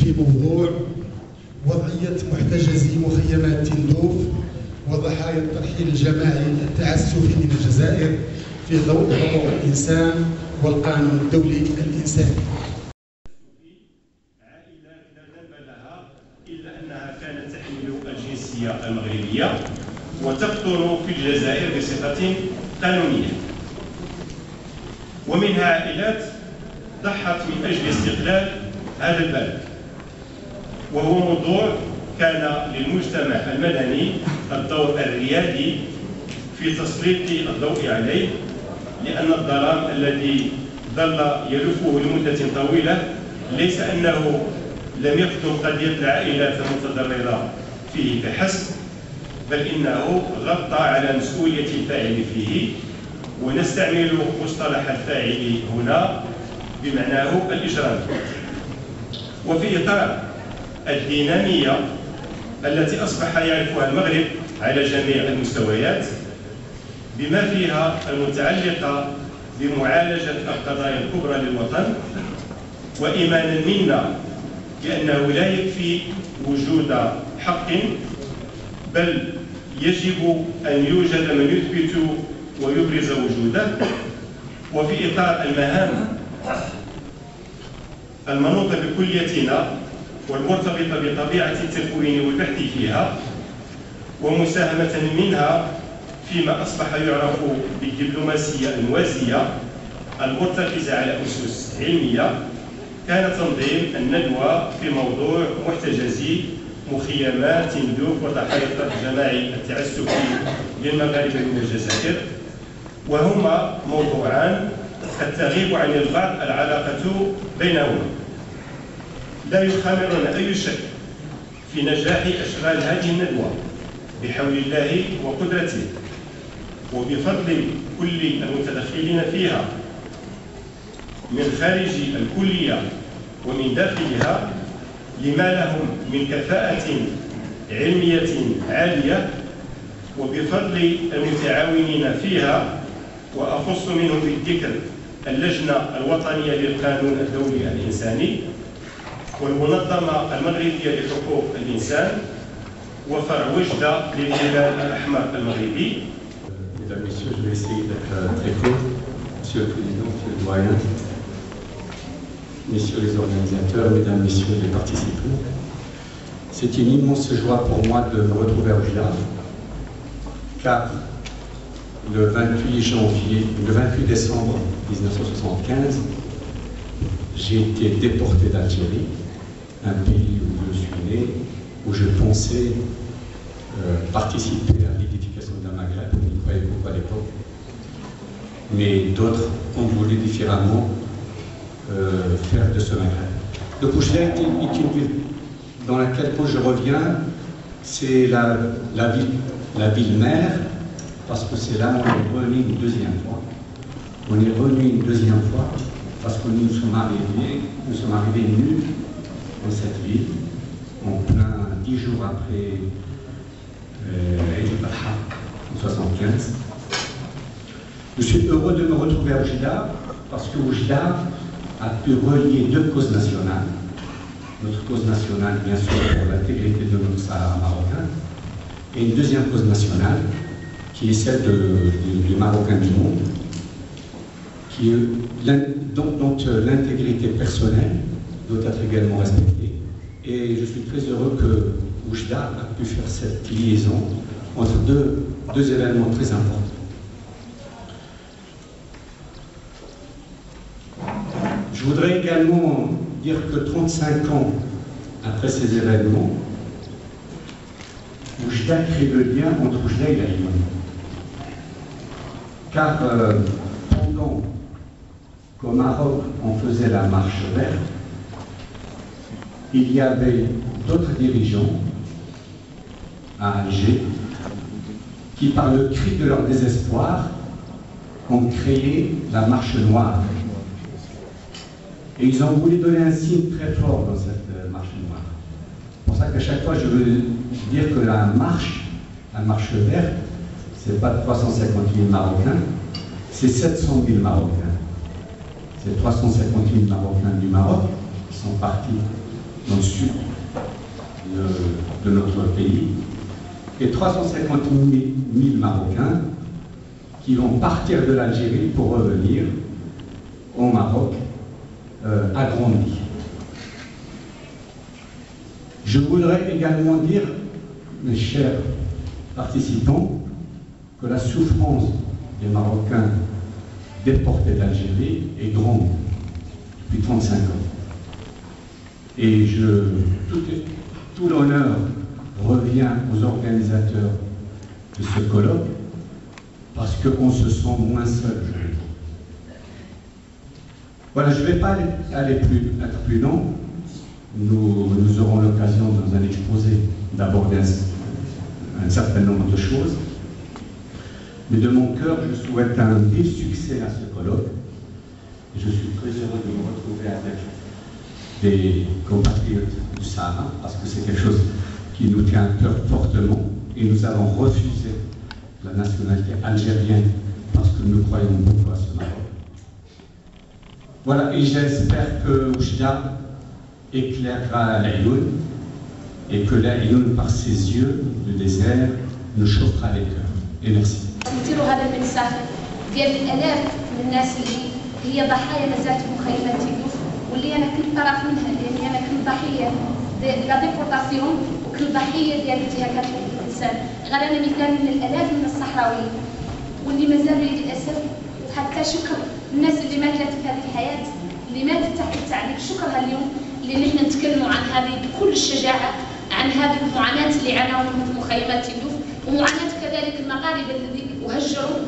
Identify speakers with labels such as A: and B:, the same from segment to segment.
A: في موضوع وضعية محتجزي مخيمات تندوف وضحايا الترحيل الجماعي التعسفي من الجزائر في ضوء حقوق الإنسان والقانون الدولي الإنساني.
B: عائلة لا ذنب لها إلا أنها كانت تحمل الجنسية المغربية وتقطن في الجزائر بصفة قانونية، ومنها عائلات ضحت من أجل استقلال هذا البلد، وهو موضوع كان للمجتمع المدني الدور الريادي في تسليط الضوء عليه، لأن الظلام الذي ظل يلفه لمدة طويلة ليس أنه لم يخدم قضية العائلات المتضررة فيه فحسب، بل إنه غطى على مسؤولية الفاعل فيه، ونستعمل مصطلح الفاعل هنا بمعناه الإجرام. وفي إطار الدينامية التي أصبح يعرفها المغرب على جميع المستويات بما فيها المتعلقة بمعالجة القضايا الكبرى للوطن، وإيمانا منا بأنه لا يكفي وجود حق، بل يجب أن يوجد من يثبت ويبرز وجوده. وفي إطار المهام المنوطة بكليتنا والمرتبطة بطبيعة التكوين والبحث فيها، ومساهمة منها فيما أصبح يعرف بالدبلوماسية الموازية المرتكزة على أسس علمية، كان تنظيم الندوة في موضوع محتجزي مخيمات تندوف وضحايا الطرد الجماعي التعسفي للمغاربة من الجزائر، وهما موضوعان قد تغيب عن البعض العلاقة بينهما. لا يخامرنا أي شك في نجاح أشغال هذه الندوة بحول الله وقدرته وبفضل كل المتدخلين فيها من خارج الكلية ومن داخلها، لما لهم من كفاءة علمية عالية، وبفضل المتعاونين فيها، وأخص منهم بالذكر اللجنة الوطنية للقانون الدولي الإنساني والمنظمة المغربية لحقوق الإنسان وفرع وجدة للهلال الأحمر المغربي.
C: Mesdames, Messieurs, je vais essayer d'être très court. Monsieur le Président, Monsieur le Doyen, Messieurs les organisateurs, Mesdames, Messieurs les participants, c'est une immense joie pour moi de me retrouver à Oujda, car le 28 décembre 1975, j'ai été déporté d'Algérie, un pays où je suis né, où je pensais participer à l'édification d'un Maghreb. On y croyait beaucoup à l'époque, mais d'autres ont voulu différemment faire de ce Maghreb. Donc Oujda est une ville dans laquelle, quand je reviens, c'est la ville mère, parce que c'est là où on est revenu une deuxième fois. On est revenu une deuxième fois parce que nous sommes arrivés nus dans cette ville, en plein 10 jours après Eid al-Adha en 1975. Je suis heureux de me retrouver à Oujda parce que Oujda a pu relier deux causes nationales. Notre cause nationale, bien sûr, pour l'intégrité de notre Sahara marocain, et une deuxième cause nationale, qui est celle du Marocain du monde, dont l'intégrité personnelle doit être également respectée. Et je suis très heureux que Oujda a pu faire cette liaison entre deux événements très importants. Je voudrais également dire que 35 ans après ces événements, Oujda crée le lien entre Oujda et la Lyon. Car pendant qu'au Maroc on faisait la marche verte, il y avait d'autres dirigeants à Alger qui, par le cri de leur désespoir, ont créé la marche noire. Et ils ont voulu donner un signe très fort dans cette marche noire. C'est pour ça qu'à chaque fois je veux dire que la marche verte, c'est pas 350 000 Marocains, c'est 700 000 Marocains. C'est 350 000 Marocains du Maroc qui sont partis dans le sud de notre pays, et 350 000 Marocains qui vont partir de l'Algérie pour revenir au Maroc agrandis. Je voudrais également dire, mes chers participants, que la souffrance des Marocains déportés d'Algérie est grande depuis 35 ans. Et tout l'honneur revient aux organisateurs de ce colloque parce qu'on se sent moins seul. Voilà, je ne vais pas être plus long. Nous aurons l'occasion dans un exposé d'aborder un certain nombre de choses. Mais de mon cœur, je souhaite un vif succès à ce colloque. Et je suis très heureux de me retrouver avec des compatriotes du Sahara, parce que c'est quelque chose qui nous tient à cœur fortement. Et nous avons refusé la nationalité algérienne parce que nous croyons beaucoup à ce Maroc. Voilà, et j'espère que Oujda éclairera l'Aïoun et que l'Aïoun, par ses yeux de désert, nous chauffera les cœurs. Et merci.
D: نديروا هذا المنساج ديال الالاف من الناس اللي هي ضحايا مازالت في مخيمات تيدوف، واللي انا كنت طرف منها، لاني انا كنت ضحيه ديال لا ديبورتاسيون وكنت ضحيه ديال انتهاكات حقوق الانسان. غير انا مثال من الالاف من الصحراويين واللي مازالوا للاسف. حتى شكر الناس اللي ماتت في هذه الحياه، اللي ماتت تحت التعذيب، شكرها اليوم لان احنا نتكلموا عن هذه بكل الشجاعه، عن هذه المعاناه اللي عانوا في مخيمات تيدوف، ومعاناه كذلك المغاربه الذين هجروا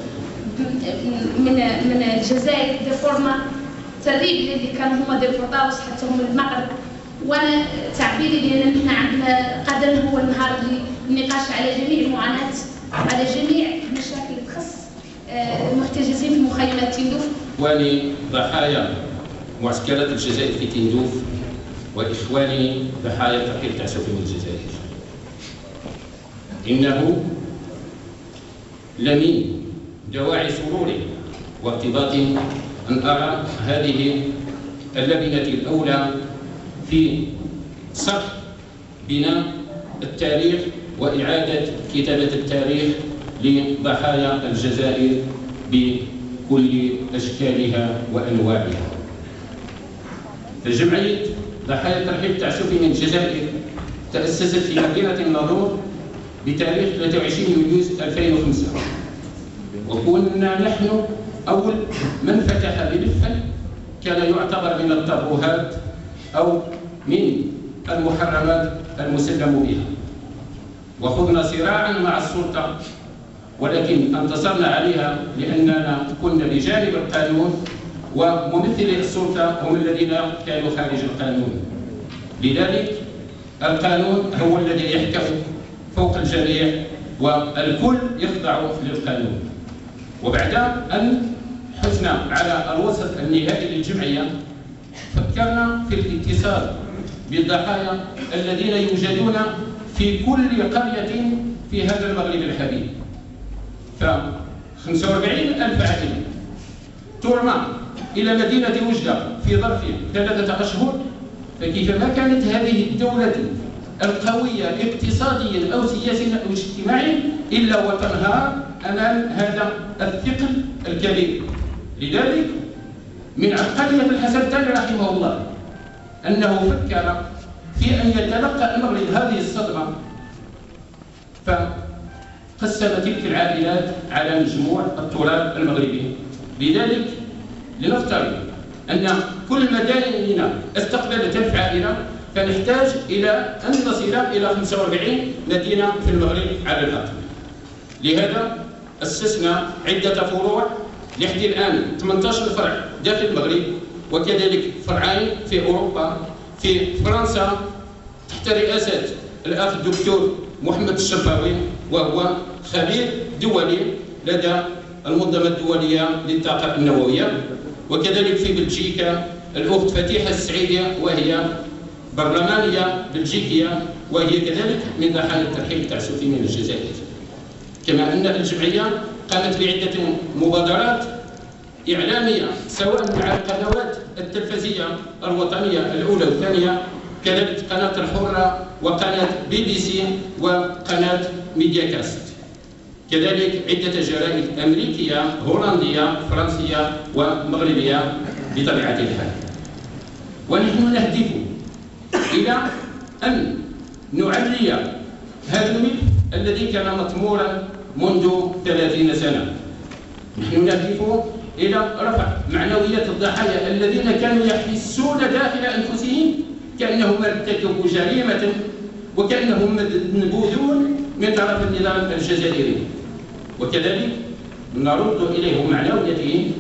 D: من الجزائر دي فورما تريب اللي كانوا هما ديبورتاوس حتى هم المغرب. وانا تعبيري لان نحن عندنا غدا هو النهار اللي النقاش على جميع المعاناه، على جميع المشاكل اللي تخص المحتجزين في مخيمات تندوف.
E: اخواني ضحايا معسكرات الجزائر في تندوف، واخواني ضحايا تحرير تعسفي من الجزائر، انه لمن دواعي سروري وارتباط أن أرى هذه اللبنة الأولى في صرح بناء التاريخ وإعادة كتابة التاريخ لضحايا الجزائر بكل أشكالها وأنواعها. فجمعية ضحايا الترحيل التعسفي من الجزائر تأسست في مدينة الناظور بتاريخ 23 يوليو 2005، وكنا نحن أول من فتح ملفا كان يعتبر من الترهات أو من المحرمات المسلم بها، وخضنا صراعا مع السلطة، ولكن انتصرنا عليها لأننا كنا بجانب القانون، وممثلي السلطة هم الذين كانوا خارج القانون. لذلك القانون هو الذي يحكم فوق الجميع والكل يخضع للقانون. وبعد أن حزنا على الوسط النهائي للجمعية فكرنا في الاتصال بالضحايا الذين يوجدون في كل قرية في هذا المغرب الحبيب. ف45,000 عائلة ترمى إلى مدينة وجدة في ظرف 3 أشهر، فكيفما كانت هذه الدولة القوية اقتصاديا أو سياسيا أو اجتماعيا إلا وتنهار أمام هذا الثقل الكبير. لذلك من عبقرية الحسن الثاني رحمه الله أنه فكر في أن يتلقى المغرب هذه الصدمة، فقسم تلك العائلات على مجموع التراب المغربي. لذلك لنفترض أن كل مدائننا استقبلت 1000 عائلة، فنحتاج إلى أن نصل إلى 45 مدينة في المغرب على الأقل. لهذا أسسنا عدة فروع لحد الآن 18 فرع داخل المغرب، وكذلك فرعين في أوروبا، في فرنسا تحت رئاسة الأخ الدكتور محمد الشرفاوي وهو خبير دولي لدى المنظمة الدولية للطاقة النووية، وكذلك في بلجيكا الأخت فتيحة السعيدية وهي برلمانية بلجيكية، وهي كذلك من ضحايا الترحيل التعسفي من الجزائر. كما أن الجمعية قامت بعدة مبادرات إعلامية سواء مع القنوات التلفزية الوطنية الأولى والثانية كذلك قناة الحرة وقناة BBC وقناة ميديا كاست. كذلك عدة جرائد أمريكية هولندية فرنسية ومغربية بطبيعة الحال. ونحن نهدف إلى أن نعلي هذا الملف الذي كان مطمورا منذ 30 سنة. نحن نهدف إلى رفع معنويات الضحايا الذين كانوا يحسون داخل أنفسهم كأنهم ارتكبوا جريمة وكأنهم منبوذون من طرف النظام الجزائري، وكذلك نرد إليهم معنوياتهم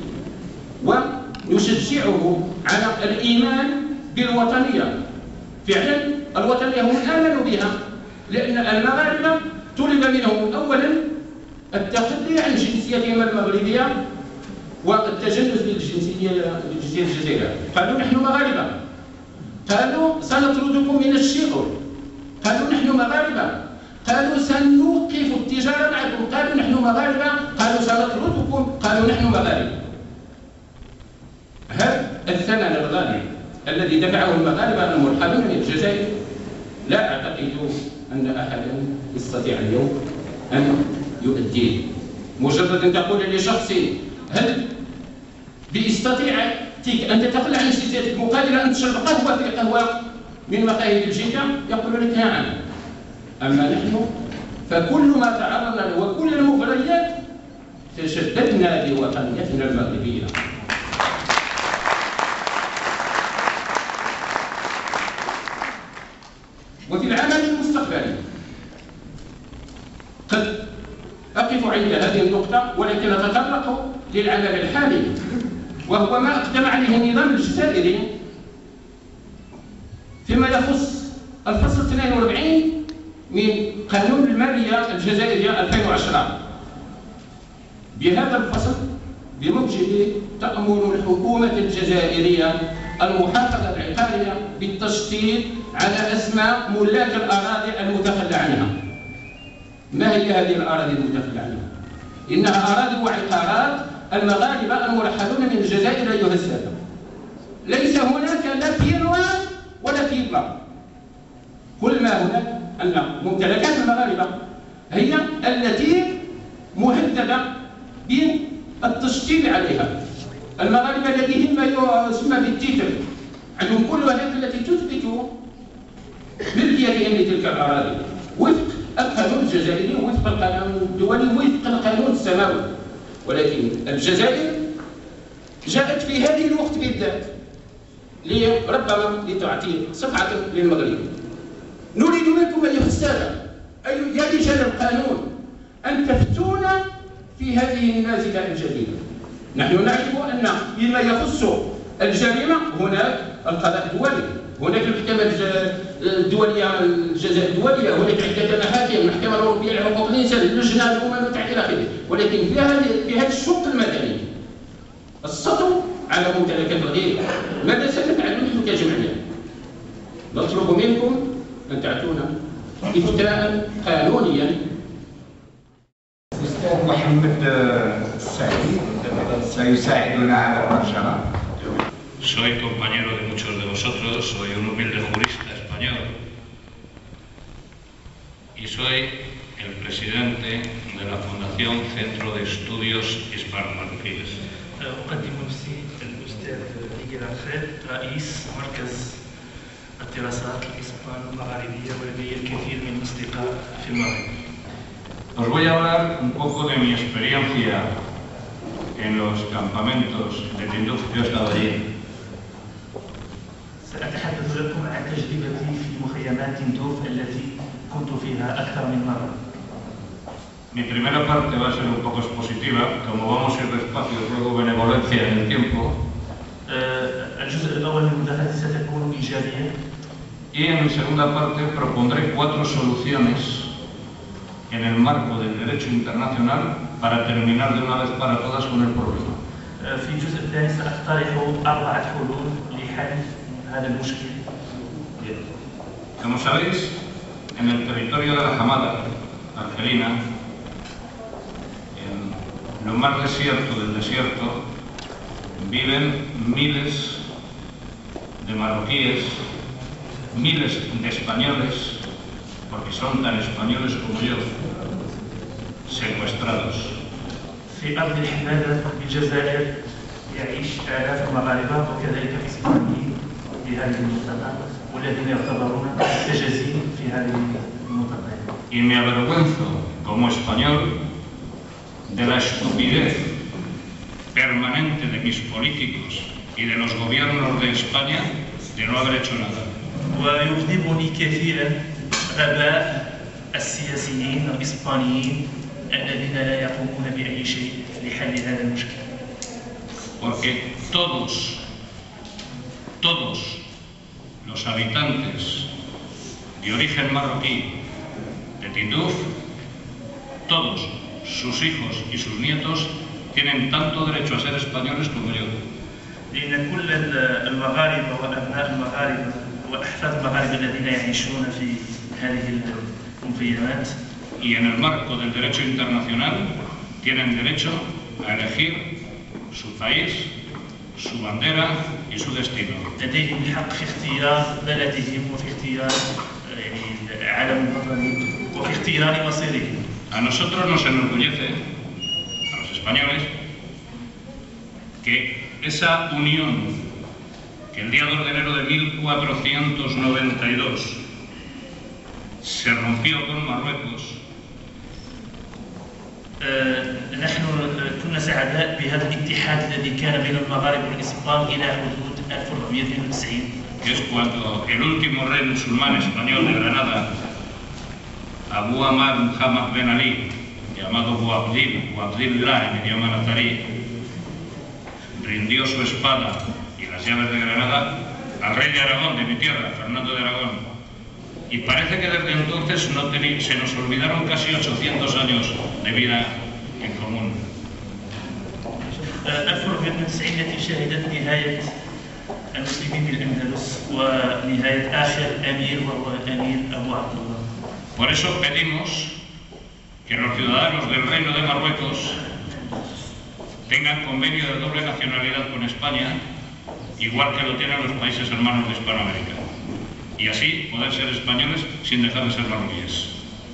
E: ونشجعه على الإيمان بالوطنية. فعلا الوطنية هم آمنوا بها، لأن المغاربة طلب منهم أولا التخلي عن جنسيتهم المغربية والتجنس بالجنسية الجزائرية. قالوا نحن مغاربة، قالوا سنطردكم من الشغل، قالوا نحن مغاربة، قالوا سنوقف التجارة معكم، قالوا نحن مغاربة، قالوا سنطردكم، قالوا نحن مغاربة. هذا الثمن الغالي الذي دفعه المغاربة المرحلون من الجزائر لا أعتقد أن أحدا يستطيع اليوم أن يؤديه. مجرد أن تقول لشخص هل باستطاعتك أن تتخلى عن جنسيتك مقابل أن تشرب قهوة في قهوة من مقاهي بلجيكا؟ يقول لك نعم. أما نحن فكل ما تعرضنا له وكل المغريات تشددنا بوطنيتنا المغربية. وفي العمل المستقبلي قد أقف عند هذه النقطة، ولكن أتطرق للعمل الحالي وهو ما أقدم عليه النظام الجزائري فيما يخص الفصل 42 من قانون المالية الجزائرية 2010. بهذا الفصل بموجبه تأمر الحكومة الجزائرية المحافظة العقارية بالتشطيب على أسماء ملاك الأراضي المتخلى عنها. ما هي هذه الأراضي المتخلى عنها؟ إنها أراضي وعقارات المغاربة المرحلون من الجزائر أيها السادة. ليس هناك لا فيرما ولا فيبلا، كل ما هناك أن ممتلكات المغاربة هي التي مهددة بالتشطيب عليها. المغاربة لديهم ما يسمى بالتيتر، عندهم كل الوثائق التي تثبت ملكيتهم لتلك الأراضي وفق القانون الجزائري وفق القانون الدولي وفق القانون السماوي. ولكن الجزائر جاءت في هذه الوقت بالذات ربما لتعطي صفعة للمغرب. نريد منكم أيها السادة يا رجال القانون أن تفتونا في هذه النازلة الجديدة. نحن نعرف أن فيما يخص الجريمة هناك القضاء الدولي، هناك المحكمة الدولية الجزائر الدولية، هناك عدة محاكم، المحكمة الأوروبية لحقوق الإنسان، اللجنة الأمم المتحدة إلى آخره. ولكن في هذا الشق المدني السطو على ممتلكات الغير، ماذا سنفعل نحن كجمعية؟ نطلب منكم أن تعطونا إفتاء قانونيا.
F: الأستاذ محمد السعيد سيساعدنا على المرجعة.
G: Soy compañero de muchos de vosotros, soy un humilde jurista español y soy el presidente de la Fundación Centro de Estudios Hispano-Marroquíes.
H: أقدم نفسي الأستاذ ميغيل الخير رئيس مركز الدراسات الإسبانو-المغاربية، ولدي الكثير من الأصدقاء في المغرب.
G: Os voy a hablar un poco de mi experiencia en los campamentos de Tindouf que he estado allí.
H: سأتحدث لكم عن تجربتي في مخيمات تندوف التي كنت فيها أكثر من مرة.
G: Mi primera parte va a ser un poco expositiva, como vamos a ir despacio, ruego benevolencia en el tiempo.
H: الجزء الأول من مداخلتي ستكون إيجابية.
G: Y en mi segunda parte propondré 4 soluciones en el marco del derecho internacional para terminar de una vez para todas con el problema.
H: في الجزء الثاني سأقترح 4 حلول لحل هذا المشكل.
G: Como sabéis, en el territorio de la Hamada argelina, en lo más desierto del desierto, viven miles de marroquíes miles de españoles, porque son tan españoles como yo, secuestrados.
H: في أرض الحمادة بالجزائر يعيش آلاف المغاربة وكذلك إسبانيين في هذه المنطقة والذين يعتبرون محتجزين في هذه المنطقة.
G: Y me avergüenzo como español de la estupidez permanente de mis políticos y de los gobiernos de España de no haber hecho nada.
H: ويغضبني كثيرا غباء السياسيين الإسبانيين الذين لا يقومون بأي شيء لحل هذا المشكل.
G: Porque todos los habitantes de origen marroquí de Tinduf, todos sus hijos y sus nietos tienen tanto derecho a ser españoles como yo.
H: لأن كل المغاربة وأبناء المغاربة وأحفاد المغاربة الذين يعيشون في هذه المخيمات
G: y en el marco del derecho internacional tienen derecho a elegir su país, su bandera y su destino.
H: لديهم الحق في اختيار بلدهم وفي اختيار العلم الوطني وفي اختيار مصيرهم.
G: A nosotros nos enorgullece, a los españoles, que esa unión que el día 2 de enero de 1492 se rompió con Marruecos.
H: نحن كنا سعداء بهذا الاتحاد الذي كان بين المغاربة والإسبان إلى حدود 1492.
G: Que es cuando el último rey musulmán español de Granada, Abu Amar Muhammad Ben Ali, llamado Boabdillah en idioma nazarí, rindió su espada y las llaves de Granada al rey de Aragón, de mi tierra, Fernando de Aragón. Y parece que desde entonces se nos olvidaron casi 800 años de vida en común.
H: 1492 التي شهدت نهاية المسلمين بالأندلس ونهاية آخر أمير وهو الأمير أبو عبد الله.
G: Por eso pedimos que los ciudadanos del Reino de Marruecos tengan convenio de doble nacionalidad con España, igual que lo tienen los países hermanos de Hispanoamérica. Y así poder ser españoles sin dejar de ser marroquíes.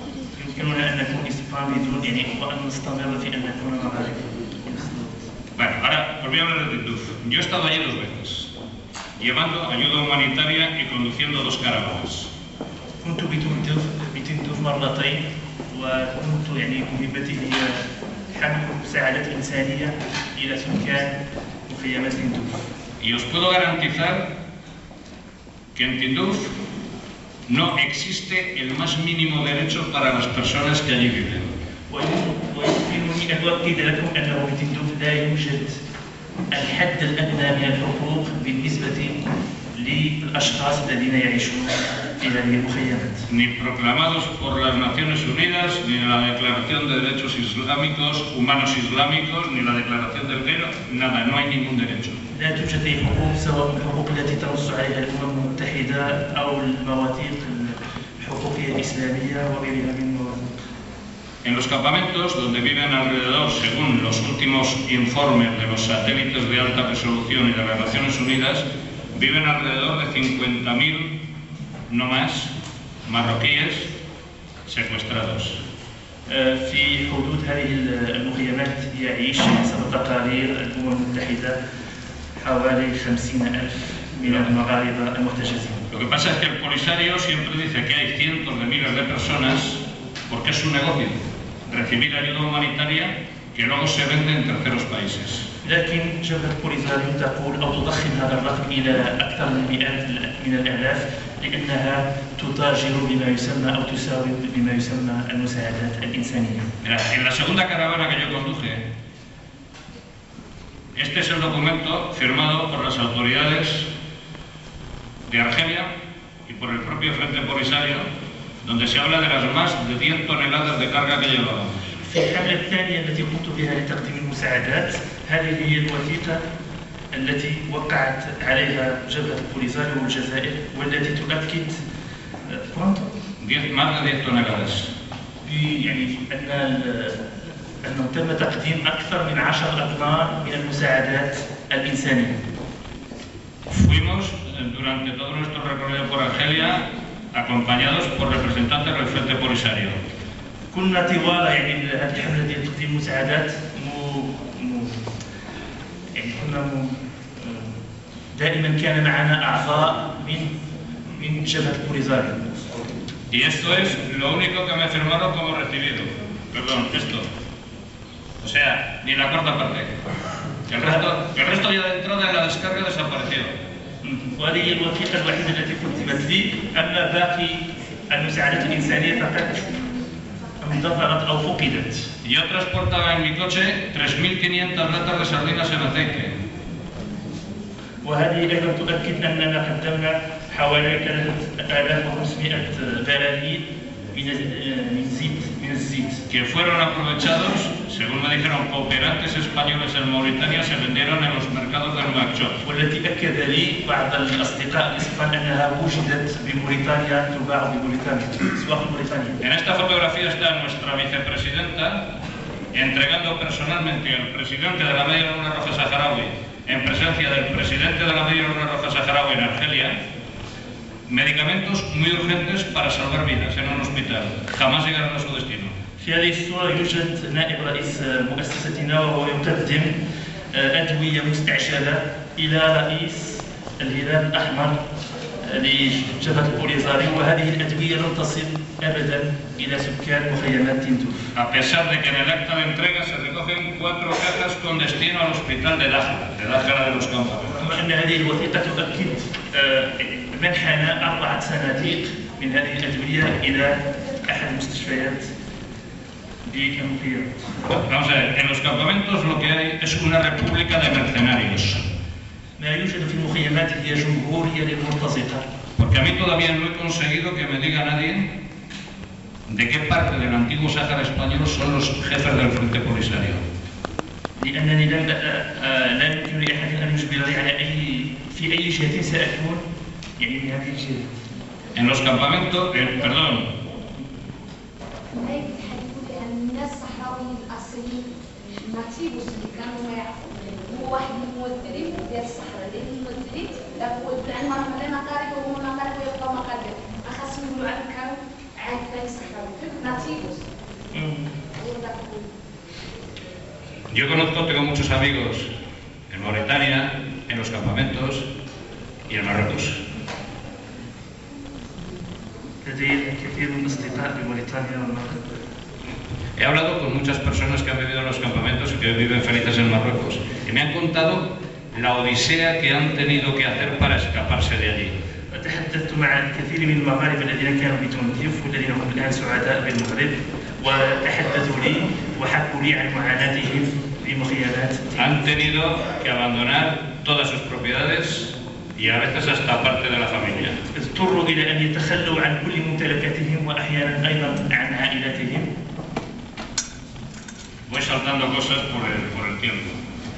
G: Bueno, ahora os voy a hablar de Tinduf. Yo he estado allí 2 veces, llevando ayuda humanitaria y conduciendo 2 caravanas.
H: كنت بتندوف مرتين وكنت مهمتي هي حمل مساعدات إنسانية إلى سكان مخيمات تندوف.
G: Y os puedo garantizar que en Tinduf no existe el más mínimo derecho para las personas que allí viven.
H: ويمكنني أن أؤكد لكم أنه في تندوف لا يوجد الحد الأدنى من الحقوق بالنسبة للأشخاص الذين يعيشون في هذه المخيمات.
G: Ni proclamados por las Naciones Unidas, ni la Declaración de Derechos Humanos Islámicos, ni la Declaración del Cairo, nada, no hay ningún derecho.
H: لا توجد أي حقوق سواء الحقوق التي تنص عليها الأمم المتحدة أو المواثيق الحقوقية الإسلامية وغيرها من المواثيق.
G: En los campamentos, donde viven alrededor, según los últimos informes de los satélites de alta resolución y de las Naciones Unidas, viven alrededor de 50.000, no más, marroquíes secuestrados.
H: في حدود هذه المخيمات يعيش حسب تقارير الأمم المتحدة حوالي 50,000 من المغاربة المحتجزين.
G: Lo que pasa es que el Polisario siempre dice que hay cientos de miles de personas porque es su negocio, recibir ayuda humanitaria que luego se vende en terceros países.
H: لكن جبهة بوليساريو تقول أو تضخم هذا الرقم إلى أكثر من مئات من الآلاف لأنها تتاجر بما يسمى أو تساوي بما يسمى المساعدات الإنسانية.
G: En la segunda caravana que yo conduje, este es el documento firmado por las autoridades de Argelia y por el propio Frente Polisario, donde se habla de las más de 10 toneladas de carga que llevábamos.
H: في الحملة الثانية التي قمت بها لتقديم المساعدات هذه هي الوثيقة التي وقعت عليها جبهة بوليساريو والجزائر والتي تؤكد
G: más de 10 toneladas.
H: أنه تم تقديم أكثر من 10 أطنان من المساعدات الإنسانية.
G: Fui Fuimos durante todo nuestro recorrido por Argelia acompañados por representantes del Frente Polisario.
H: كنا طوال يعني هذه الحمله ديال تقديم المساعدات يعني كنا دائما كان معنا اعضاء من جبهه البوليزاريو.
G: Y esto es lo único que me firmaron como recibido. Perdón, esto. O sea, ni la cuarta parte. El resto ya dentro de la descarga desapareció.
H: وهذه هي الوثيقه الوحيده التي كتبت لي، اما باقي المساعدات الانسانيه فقط اندثرت او فقدت.
G: Yo transportaba en mi coche 3.500 latas de sardinas en aceite.
H: وهذه ايضا تؤكد اننا قدمنا حوالي 3500 براميل من الزيت.
G: Que fueron aprovechados, según me dijeron, cooperantes españoles en Mauritania, se vendieron en los mercados del Nouakchott.
H: والتي اكد لي بعض الاصدقاء الاسبان انها وجدت بموريتانيا، تباع بموريتانيا، اسواق موريتانيا.
G: En esta fotografía está nuestra vicepresidenta entregando personalmente al presidente de la Media Luna Roja Saharaui, en presencia del presidente de la Media Luna Roja Saharaui en Argelia, medicamentos muy urgentes para salvar vidas en un hospital. Jamás llegaron a su destino.
H: في هذه الصورة يوجد نائب رئيس مؤسستنا وهو يقدم أدوية مستعجلة إلى رئيس الهلال الأحمر لجبهة البوليزاريو، وهذه الأدوية لن تصل أبدا إلى سكان مخيمات تندوف.
G: A pesar de que en el acta de entrega se recogen 4 cajas con destino al hospital de Dájara de los Campamentos.
H: رغم أن هذه الوثيقة تؤكد منحنا 4 صناديق من هذه الأدوية إلى أحد المستشفيات بالمخيمات.
G: Vamos a ver, en los campamentos lo que hay es una república de mercenarios.
H: ما يوجد في المخيمات هي جمهورية للمرتزقة.
G: Porque a mí todavía no he conseguido que me diga nadie de qué parte del antiguo Sáhara español son los jefes del Frente Polisario.
H: لأنني لا يمكن لأحد أن يجبرني على في أي جهة سأكون يعني من هذه الجهة.
G: En los campamentos, perdón.
D: الناس الصحراويين الأصليين ناتيفوس اللي كانوا هو واحد من الممثلين ديال الصحراء، لأن الممثلين هو عندنا مثلا مغاربة وهما مغاربة يبقاو مغاربة، خاصهم يقولوا عنهم كانوا عارفين صحراوي، ناتيفوس.
G: Yo tengo muchos amigos en Mauritania, en los campamentos y en Marruecos.
H: لدي الكثير من الأصدقاء بموريتانيا والمغرب.
G: He hablado con muchas personas que han vivido en los campamentos y que viven felices en Marruecos y me han contado la odisea que han tenido que hacer para escaparse de allí.
H: تحدثت مع الكثير من المغاربة الذين كانوا بتنديف والذين هم الآن سعداء بالمغرب، وتحدثوا لي وحكوا لي عن معاناتهم في مخيمات.
G: Han tenido que abandonar todas sus propiedades y a veces hasta parte de la familia.
H: اضطروا إلى أن يتخلوا عن كل ممتلكاتهم وأحيانا أيضا عن عائلاتهم.
G: Voy saltando cosas por el tiempo.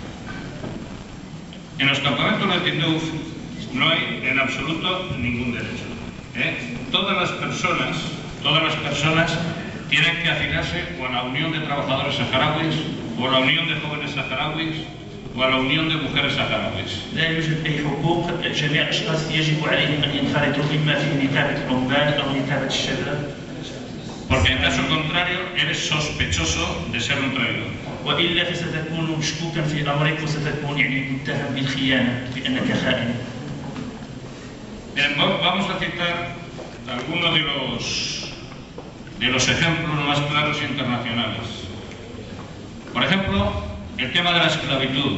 G: En los campamentos de Tinduf no hay en absoluto ningún derecho. Todas las personas tienen que afiliarse o a la Unión de Trabajadores Saharauis, o a la Unión de Jóvenes Saharauis, o a la Unión de Mujeres Saharauis.
H: لا يوجد أي حقوق، جميع الأشخاص يجب عليهم أن ينخرطوا إما في نقابة العمال أو نقابة الشباب.
G: Porque en caso contrario eres sospechoso de ser un traidor.
H: وإلا فستكون مشكوكا في أمرك وستكون يعني متهم بالخيانة بأنك خائن.
G: Bien, vamos a citar algunos de los ejemplos más claros internacionales. Por ejemplo, el tema de la esclavitud.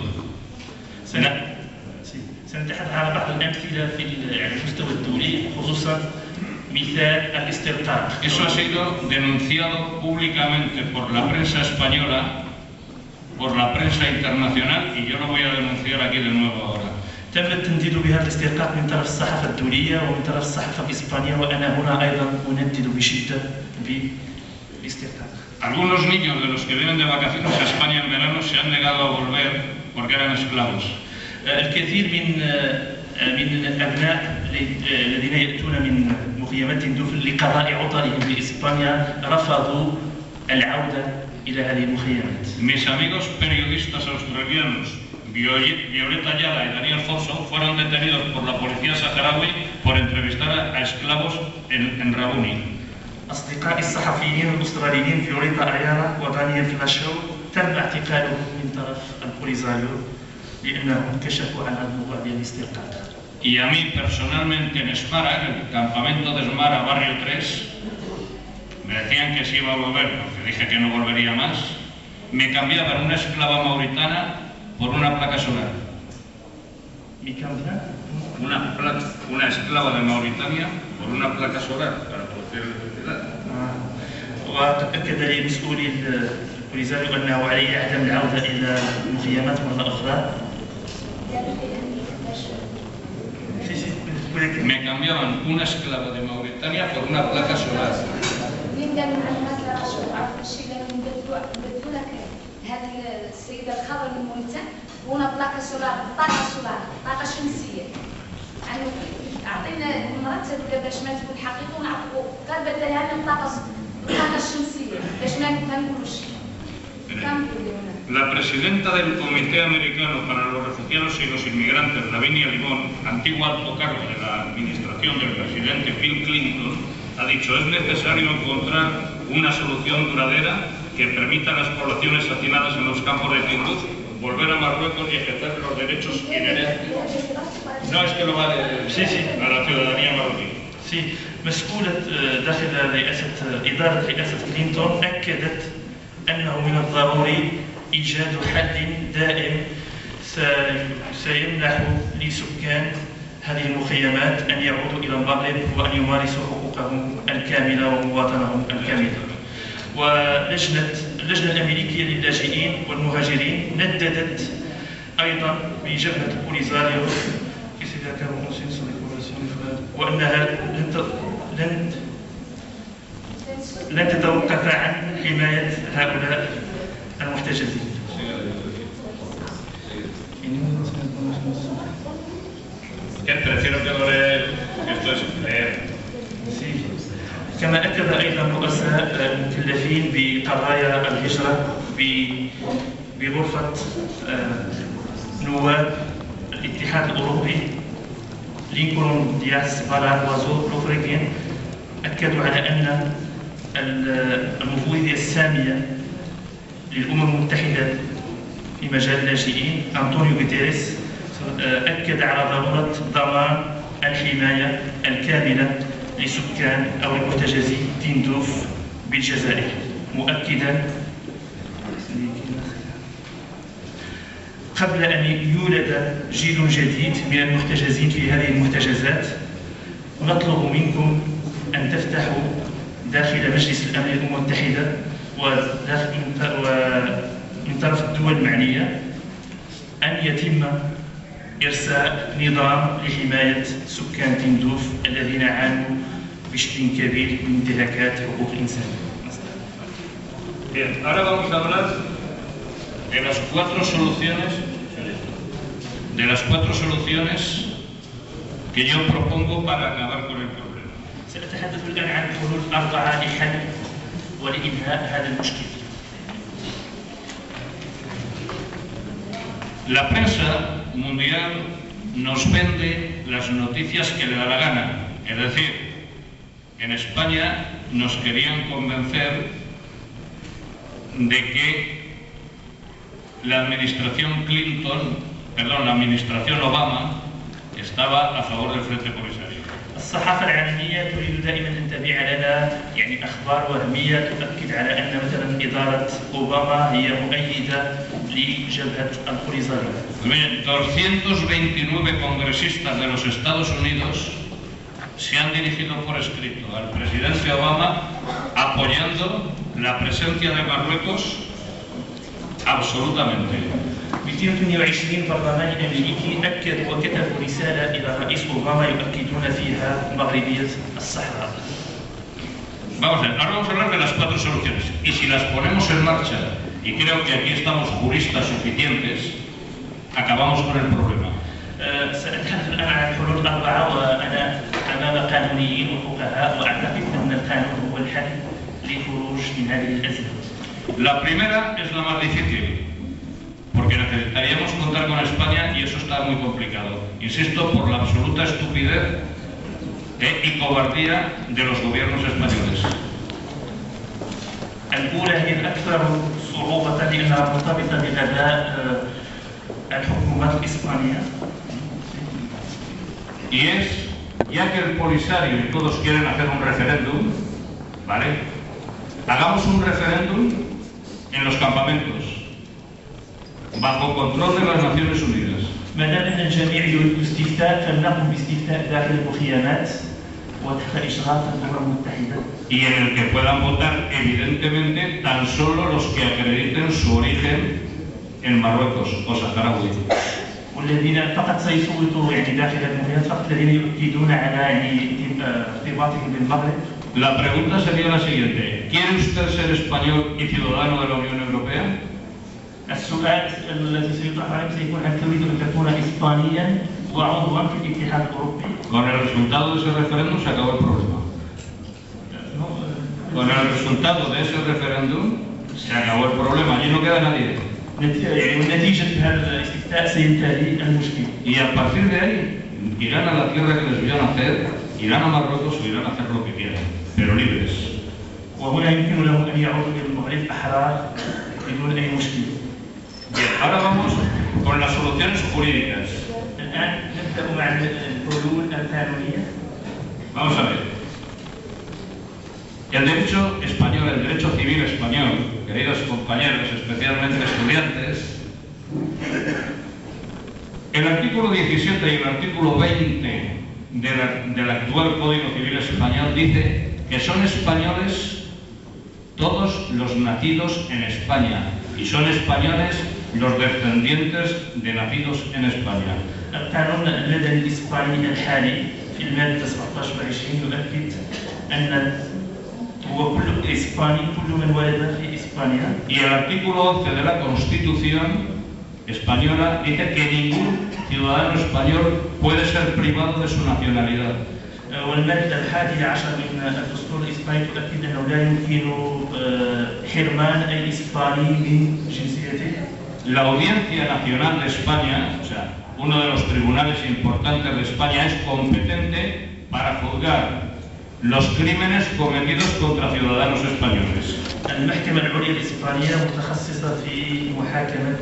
H: سنتحدث على بعض الأمثلة على المستوى الدولي، خصوصا مثال الاسترقاق.
G: Eso ha sido denunciado públicamente por la prensa española, por la prensa internacional, y yo lo voy a denunciar aquí de nuevo ahora.
H: تم التنديد بهذا الاسترقاق من طرف الصحافة الدولية ومن طرف الصحافة الإسبانية، وأنا هنا أيضا أندد بشدة بالاسترقاق.
G: Algunos niños de los que vienen de vacaciones a España en verano se han negado a volver porque eran esclavos.
H: الكثير من الأبناء الذين يأتون من مخيمات تندوف لقضاء عطلهم في إسبانيا رفضوا العودة إلى هذه المخيمات.
G: Mis amigos periodistas australianos Violeta Ayala y Daniel Fosso fueron detenidos por la policía saharaui por entrevistar a esclavos en Rabuni.
H: أصدقائي الصحفيين الأستراليين فيوريتا أيالا ودانيال فلاشو تم اعتقالهم من طرف البوليزاريو لأنهم كشفوا عن هذا الموضوع ديال الاستلقاء.
G: Y a mí personalmente en Esmara, en el campamento de Esmara, barrio 3, me decían que se iba a volver, porque dije que no volvería más, me cambiaban una esclava mauritana por una placa solar. Una esclava de Mauritania por una placa solar para producir electricidad.
H: وقد أكد لي مسؤولي البوليزاريو أنه علي عدم العودة إلى المخيمات مرة أخرى.
G: Me cambiaban una esclava de Mauritania por una placa solar.
D: هذه السيدة الخضر من موريتان وهنا بلاكة سولار، طاقة شمسية. يعني أعطينا المرتب باش ما تكون حقيقة ونعرفوا قال بدل لنا الطاقة الشمسية باش ما نقولوش.
G: La presidenta del Comité Americano para los Refugiados y los Inmigrantes, Lavinia Limón, antiguo alto cargo de la administración del presidente Bill Clinton, ha dicho es necesario encontrar una solución duradera que permita a las poblaciones hacinadas en los campos de Tinduf volver a Marruecos y ejercer los derechos inherentes. No, es que lo va a la ciudadanía marroquí.
H: Sí, مسؤولة داخل إدارة رئاسة كلينتون أكدت أنه من الضروري إيجاد حل دائم سيمنح لسكان هذه المخيمات أن يعودوا إلى المغرب وأن يمارسوا حقوقهم الكاملة ومواطنهم الكاملة. اللجنة الأمريكية للاجئين والمهاجرين نددت أيضا بجبهة البوليزاريو وأنها لن تتوقف عن حماية هؤلاء المحتجزين. كما أكد أيضا رؤساء المكلفين بقضايا الهجرة بغرفة نواب الاتحاد الأوروبي لينكولن دياس بارار وزو لوفريكين أكدوا على أن المفوضية السامية للأمم المتحدة في مجال اللاجئين أنطونيو غوتيريس أكد على ضرورة ضمان الحماية الكاملة لسكان أو المحتجزي تندوف بالجزائر، مؤكدا قبل أن يولد جيل جديد من المحتجزين في هذه المحتجزات نطلب منكم أن تفتحوا داخل مجلس الأمن للأمم المتحدة ومن طرف الدول المعنية أن يتم إرساء نظام لحماية سكان تندوف الذين عانوا بشكل كبير من انتهاكات حقوق الإنسان.
G: Bien, ahora vamos a hablar de las cuatro soluciones que yo propongo para acabar con el problema.
H: سأتحدث الآن عن حلول 4 لحل ولإنهاء هذا المشكل.
G: La prensa mundial nos vende las noticias que le da la gana. Es decir, en España nos querían convencer de que la administración Obama estaba a favor del Frente Polisario.
H: الصحافة العالمية تريد دائما أن تبيع لنا أخبار وهمية تؤكد على أن مثلا إدارة أوباما هي مؤيدة لجبهة البوليزاريو.
G: 229 congresistas de los Estados Unidos se han dirigido por escrito al presidente Obama apoyando la presencia de Marruecos absolutamente.
H: 228 برلماني أمريكي أكدوا وكتبوا رسالة إلى الرئيس أوباما يؤكدون فيها مغربية الصحراء.
G: Vamos a ver, ahora vamos a hablar de las 4 soluciones y si las ponemos en marcha, y creo que aquí estamos juristas suficientes, acabamos con el problema.
H: سأتحدث الآن عن حلول 4 وأنا أمام قانونيين وفقهاء وأعتقد أن القانون هو الحل للخروج من هذه الأزمة.
G: La primera es la más difícil. porque necesitaríamos contar con España y eso está muy complicado. Insisto, por la absoluta estupidez y cobardía de los gobiernos españoles.
H: الأولى هي الأكثر صعوبة لأنها مرتبطة بأداء الحكومات الإسبانية.
G: Y es, ya que el Polisario y todos quieren hacer un referéndum, ¿vale? Hagamos un referéndum en los campamentos, bajo control de las Naciones Unidas.
H: ما دام أن الجميع يريد استفتاء فلنقم باستفتاء داخل المخيمات وتحت إشراف الأمم المتحدة.
G: Y en el que puedan votar, evidentemente, tan solo los que acrediten su origen en Marruecos o Saharaui.
H: والذين فقط سيصوتوا يعني داخل المخيمات فقط الذين يؤكدون على يعني ارتباطهم بالمغرب.
G: La pregunta sería la siguiente: ¿quiere usted ser español y ciudadano de la Unión Europea?
H: السؤال الذي سيطرح عليك سيكون هل تريد أن تكون إسبانيا وعضوا في الاتحاد الأوروبي؟
G: Con el resultado de ese referéndum se acabó el problema. Con el resultado de ese referéndum se acabó el problema, allí no queda nadie.
H: يعني نتيجة هذا الاستفتاء سينتهي المشكلة.
G: Y a partir de ahí irán a la tierra que les vieran hacer, irán a Marruecos o irán a hacer lo que quieran, pero libres.
H: وهنا يمكن لهم أن يعودوا إلى المغرب أحرار بدون أي مشكلة.
G: Bien, ahora vamos con las soluciones jurídicas.
H: الآن نبدأ مع الحلول القانونية.
G: Vamos a ver. El derecho español, el derecho civil español, queridos compañeros, especialmente estudiantes, el artículo 17 y el artículo 20 del actual Código Civil Español dice que son españoles todos los nacidos en España y son españoles los descendientes de nacidos en España.
H: القانون المدني الإسباني الحالي في المادة 17 و20 يؤكد أن هو كل إسباني كل من ولد في إسبانيا.
G: Y el artículo 11 de la Constitución española dice que ningún ciudadano español puede ser privado de su nacionalidad.
H: والمادة 11 من الدستور الإسباني تؤكد أنه لا يمكن حرمان أي إسباني من جنسيته.
G: La Audiencia Nacional de España, o sea, uno de los tribunales importantes de España, es competente para juzgar los crímenes cometidos contra ciudadanos españoles.
H: المحكمة العليا الإسبانية متخصصة في محاكمة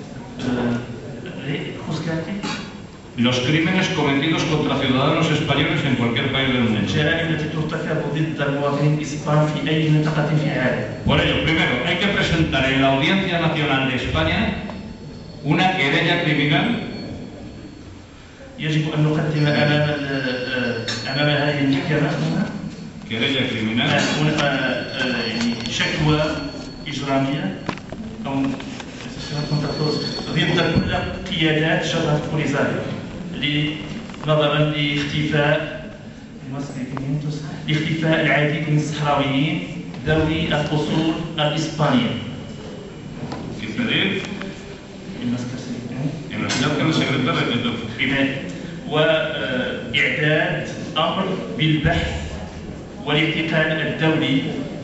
G: los crímenes cometidos contra ciudadanos españoles en cualquier país del mundo.
H: الجرائم التي ترتكب ضد المواطنين الإسبان في أي منطقة في العالم.
G: Por ello, primero, hay que presentar en la Audiencia Nacional de España una querella criminal.
H: يجب أن نقدم أمام هذه المحكمة
G: querella criminal
H: يعني شكوى إجرامية أو ضد كل قيادات جبهة بوليساريو نظرا لاختفاء العديد من الصحراويين ذوي الأصول الإسبانية. وإعداد أمر بالبحث والاعتقال الدولي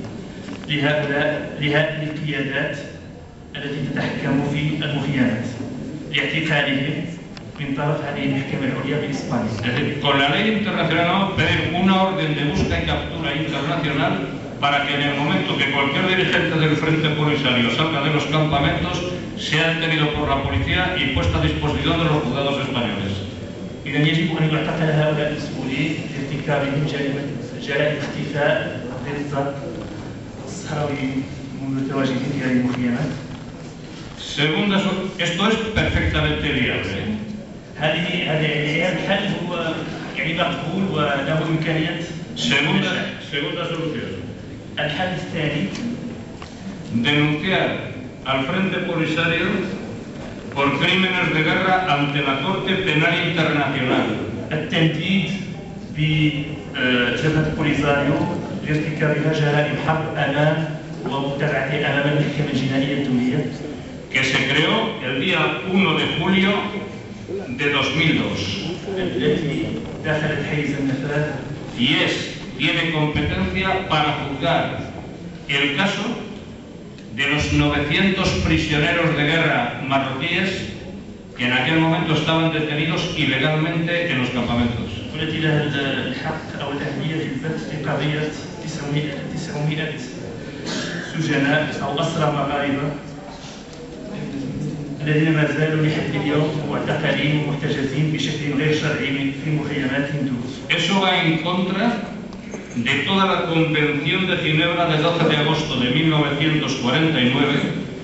H: لهذه القيادات التي تتحكم في المخيمات لاعتقالهم من طرف هذه المحكمة العليا بإسبانيا.
G: Es decir, con la ley internacional pedir una orden de busca y captura internacional para que en el momento que cualquier dirigente del Frente Polisario salga de los campamentos sea detenido por la policía y puesto a disposición de los juzgados españoles.
H: إذا يجب أن يعتقل هؤلاء المسؤولين لارتكابهم جرائم اختفاء ضد الصحراويين المتواجدين في هذه المخيمات.
G: Segunda, esto es perfectamente viable.
H: هذا الحل هو يعني مقبول وله إمكانية.
G: Segunda solución.
H: الحل الثاني
G: denunciar al Frente Polisario por crímenes de guerra ante la Corte Penal Internacional.
H: التنديد بجبهة بوليساريو لارتكابها جرائم حرب أمام ومتابعتها أمام المحكمة الجنائية الدولية.
G: Que se creó el día 1 de julio de 2002.
H: التي دخلت حيز النفاذ.
G: Tiene competencia para juzgar el caso de los 900 prisioneros de guerra marroquíes que en aquel momento estaban detenidos ilegalmente en los campamentos.
H: والتي لها الحق أو الأهمية في البث في قضية 900 سجناء أو أسرى مغاربة الذين ما زالوا لحد اليوم معتقلين ومحتجزين بشكل غير شرعي في مخيمات هندوس.
G: Eso va en contra de toda la Convención de Ginebra de 12 de agosto de 1949.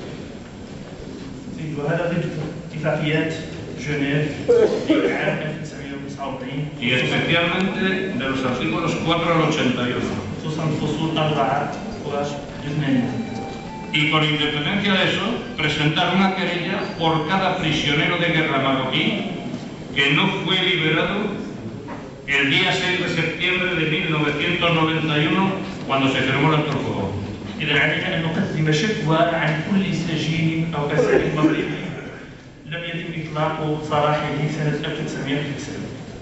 H: وهذا ضد اتفاقيات جنيف عام 1949
G: y especialmente de los artículos 4 al 81.
H: خصوصا الفصول 4 و 80.
G: Y con independencia de eso, presentar una querella por cada prisionero de guerra marroquí que no fue liberado el día 6 de septiembre de 1991 cuando se firmó el alto el fuego.
H: إذا علينا أن نقدم شكوى عن كل سجين أو أسير مغربي لم يتم إطلاق سراحه سنة 1990.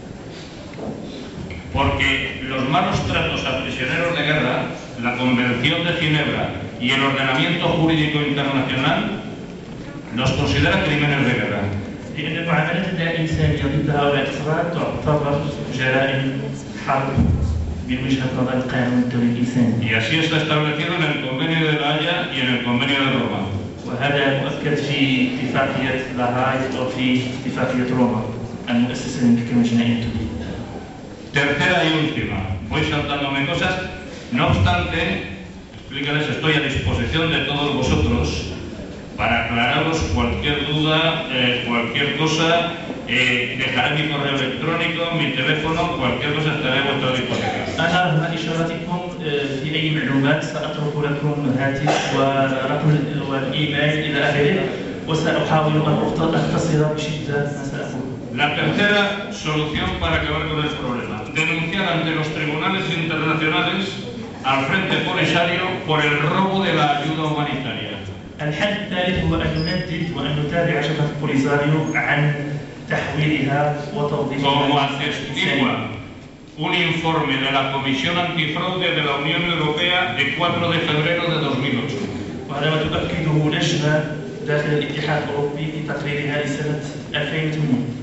G: Porque los malos tratos a prisioneros de guerra, la Convención de Ginebra y el ordenamiento jurídico internacional los considera crímenes de guerra.
H: لأن المعاملات الإنسانية ضد هؤلاء الأفراد تعتبر جرائم حرب من وجهة نظر القانون الدولي الإنساني.
G: Y así está establecido en el Convenio de La Haya y en el Convenio de Roma.
H: وهذا مؤكد في اتفاقية لاهاي وفي اتفاقية روما المؤسسة للمحكمة الجنائية الدولية.
G: Tercera y última, voy saltándome cosas, no obstante, explícales, estoy a disposición de todos vosotros para aclararos cualquier duda, cualquier cosa, dejaré mi correo electrónico, mi teléfono, cualquier cosa estaré a vuestra disposición.
H: أنا رغم إشارتكم في أي معلومات سأترك لكم هاتف ورقم والإيميل إلى آخره وسأحاول أن أختصر بشدة ما سأقول.
G: La tercera solución para acabar con el problema, denunciar ante los tribunales internacionales al Frente Polisario por el robo de la ayuda humanitaria.
H: الحل الثالث هو أن نندد وأن نتابع جبهة بوليساريو عن تحويلها وتوظيفها.
G: Como atestigua un informe de la Comisión Antifraude de la Unión Europea de 4 de febrero de 2008.
H: وهذا ما تؤكده لجنة داخل الاتحاد الأوروبي في تقريرها لسنة 2008.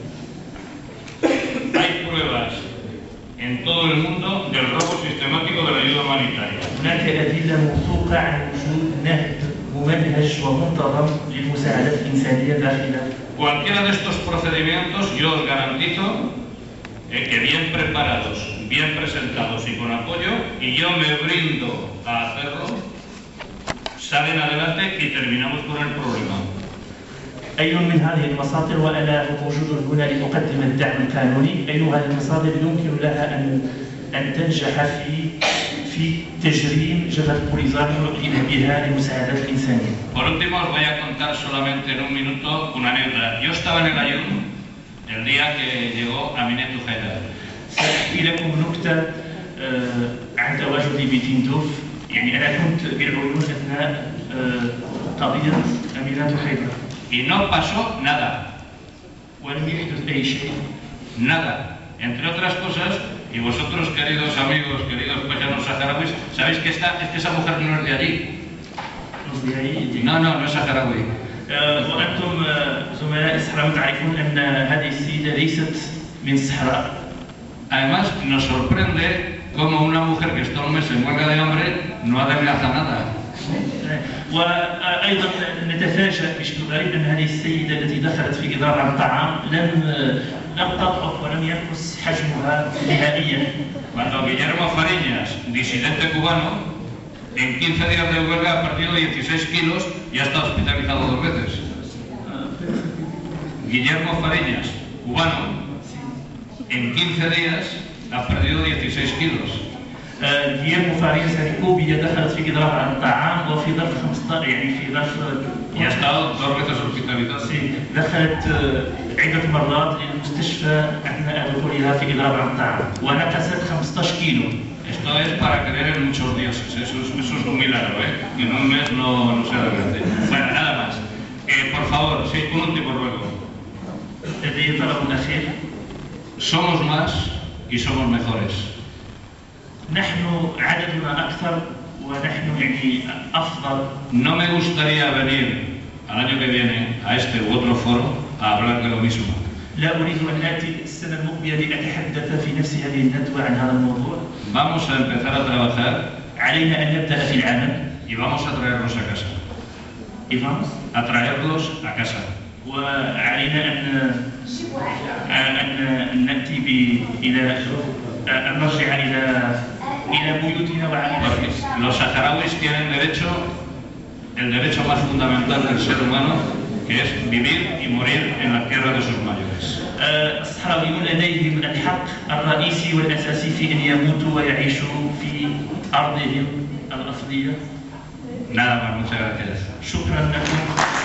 G: Hay pruebas en todo el mundo del robo sistemático de la ayuda humanitaria.
H: هناك أدلة موثوقة عن وجود نهب ممنهج ومنتظم للمساعدات الإنسانية داخل.
G: Cualquiera de estos procedimientos yo os garantizo que bien preparados, bien presentados y con apoyo, y yo me brindo a hacerlo, salen adelante y terminamos con el problema.
H: أي من هذه المصادر وأنا موجود هنا لأقدم الدعم القانوني، أي هذه المصادر يمكن لها أن تنجح في تجريم جبهة بوليساريو بها للمساعدات الإنسانية.
G: Por último, os voy a contar solamente en un minuto una anécdota. Yo estaba en el Ayun el día que llegó Aminatu Haidar.
H: سأحكي لكم نكتة عن تواجدي بتندوف، يعني أنا كنت بالعيون أثناء قضية أمينة حيدر.
G: Y no pasó nada.
H: ولم يحدث أي شيء.
G: Nada. Entre otras cosas, y vosotros, queridos amigos, queridos paisanos saharauis, sabéis que esa mujer no es de allí. No es saharaui.
H: وأنتم زملاء الصحراء تعرفون أن هذه السيدة ليست من الصحراء.
G: Además, nos sorprende cómo una mujer que está un mes en huelga de hambre no adelgaza nada.
H: وأيضا نتفاجأ بشكل غريب أن هذه السيدة التي دخلت في إضرار عن الطعام لم تضعف ولم ينقص حجمها نهائيا.
G: Cuando Guillermo Fariñas, disidente cubano, en 15 días de huelga ha perdido 16 kilos y ha estado hospitalizado 2 veces. Guillermo Fariñas, cubano, en 15 días ha perdido 16 kilos.
H: Guillermo Fariñas الكوبية دخلت في إضرار عن الطعام وفي ظرف 15 يعني في ظرف
G: y ha estado 2 veces hospitalizado.
H: دخلت عدة مرات للمستشفى أثناء دخولها في إضرار عن الطعام ونقصت 15 كيلو.
G: Esto es para creer en muchos dioses, eso es un milagro, que en un mes no se adelante. Bueno, nada más. Por favor, sí, un último ruego.
H: لدي طلب أخير.
G: Somos más y somos mejores.
H: نحن عددنا أكثر ونحن نحن يعني أفضل.
G: No me gustaría venir al año que viene a este u otro foro a hablar de lo mismo.
H: لا أريد أن آتي السنة المقبلة لأتحدث في نفس هذه الندوة عن هذا الموضوع.
G: Vamos a empezar a trabajar
H: علينا أن نبدأ في العمل.
G: y vamos a traerlos a casa. A traerlos a casa.
H: وعلينا أن نأتي إلى أن نرجع إلى بيوتنا وعائلاتنا.
G: Los saharauis tienen el derecho más fundamental del ser humano, que es vivir y morir en la tierra de sus mayores.
H: الصحراويون لديهم الحق الرئيسي والأساسي في أن يموتوا ويعيشوا في أرضهم الأصلية.
G: Nada más, muchas gracias.
H: شكرا لكم.